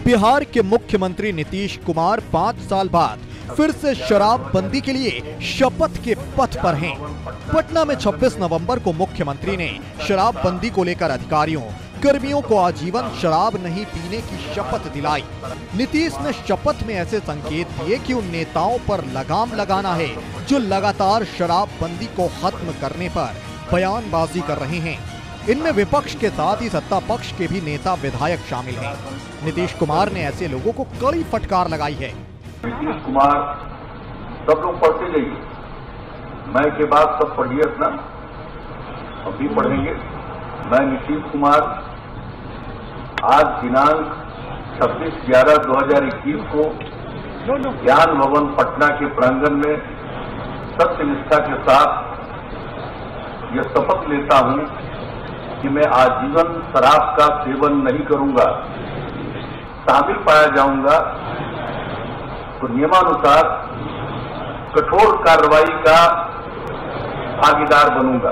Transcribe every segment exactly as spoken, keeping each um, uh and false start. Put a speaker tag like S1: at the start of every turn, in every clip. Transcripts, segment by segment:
S1: बिहार के मुख्यमंत्री नीतीश कुमार पाँच साल बाद फिर से शराबबंदी के लिए शपथ के पथ पर हैं। पटना में छब्बीस नवंबर को मुख्यमंत्री ने शराबबंदी को लेकर अधिकारियों कर्मियों को आजीवन शराब नहीं पीने की शपथ दिलाई। नीतीश ने शपथ में ऐसे संकेत दिए कि उन नेताओं पर लगाम लगाना है जो लगातार शराबबंदी को खत्म करने पर बयानबाजी कर रहे हैं। इनमें विपक्ष के साथ ही सत्ता पक्ष के भी नेता विधायक शामिल हैं। नीतीश कुमार ने ऐसे लोगों को कड़ी फटकार लगाई है।
S2: नीतीश कुमार, सब लोग पढ़ते जाइए, मैं के बाद सब पढ़िए अपना, हम भी पढ़ेंगे। मैं नीतीश कुमार आज दिनांक छब्बीस ग्यारह दो हजार इक्कीस को ज्ञान भवन पटना के प्रांगण में सत्यनिष्ठा के साथ यह शपथ लेता हूं कि मैं आजीवन शराब का सेवन नहीं करूंगा। शामिल पाया जाऊंगा तो नियमानुसार कठोर कार्रवाई का भागीदार बनूंगा।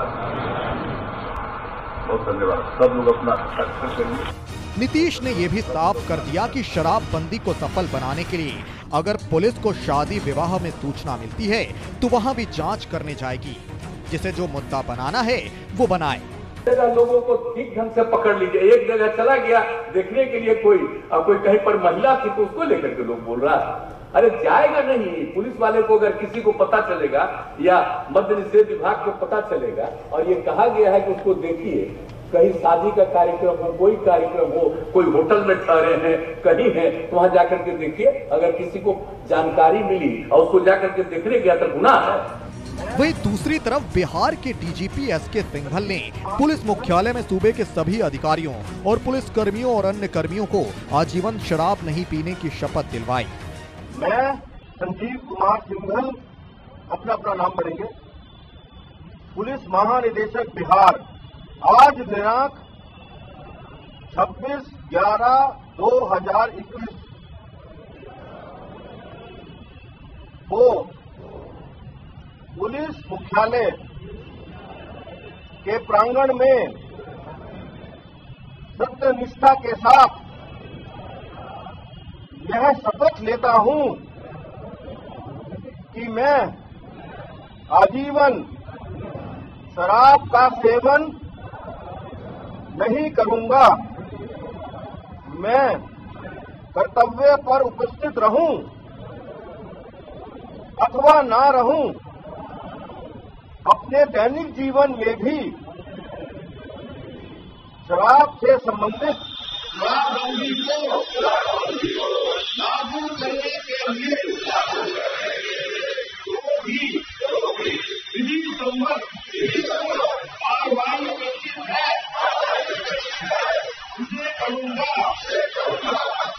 S2: बहुत धन्यवाद। सब लोग अपना हस्ताक्षर करेंगे।
S1: नीतीश ने यह भी साफ कर दिया कि शराबबंदी को सफल बनाने के लिए अगर पुलिस को शादी विवाह में सूचना मिलती है तो वहां भी जांच करने जाएगी। जिसे जो मुद्दा बनाना है वो बनाए।
S3: लोगों को ठीक ढंग से पकड़ लीजिए। एक जगह चला गया देखने के लिए कोई और कोई कहीं पर महिला थी तो उसको लेकर के लोग बोल रहा है। अरे जाएगा नहीं। पुलिस वाले को अगर किसी को पता चलेगा या मद्य निषेध विभाग को पता चलेगा और ये कहा गया है कि उसको देखिए, कहीं शादी का कार्यक्रम हो, कोई कार्यक्रम हो, कोई होटल में ठहरे हैं, कहीं है, तो वहां जाकर के देखिए। अगर किसी को जानकारी मिली और उसको जाकर के देखने गया तो गुनाह है।
S1: वहीं दूसरी तरफ बिहार के डीजीपी एस के सिंघल ने पुलिस मुख्यालय में सूबे के सभी अधिकारियों और पुलिस कर्मियों और अन्य कर्मियों को आजीवन शराब नहीं पीने की शपथ दिलवाई।
S4: मैं संजीव कुमार सिंघल, अपना अपना नाम पढ़ेंगे, पुलिस महानिदेशक बिहार, आज दिनांक छब्बीस ग्यारह दो हजार इक्कीस को पुलिस मुख्यालय के प्रांगण में सत्यनिष्ठा के साथ यह शपथ लेता हूं कि मैं आजीवन शराब का सेवन नहीं करूंगा। मैं कर्तव्य पर उपस्थित रहूं अथवा ना रहूं, अपने दैनिक जीवन में भी शराब से संबंधित शराबबंदी को लागू करने के लिए विधि सम्मत कार्रवाई निश्चित है, उसे करूंगा।